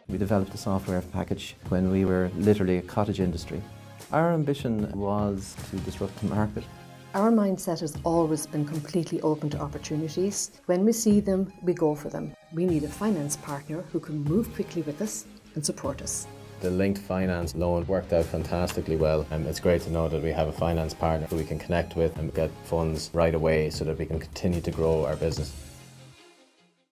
We developed the software package when we were literally a cottage industry. Our ambition was to disrupt the market. Our mindset has always been completely open to opportunities. When we see them, we go for them. We need a finance partner who can move quickly with us and support us. The linked finance loan worked out fantastically well, and it's great to know that we have a finance partner who we can connect with and get funds right away so that we can continue to grow our business.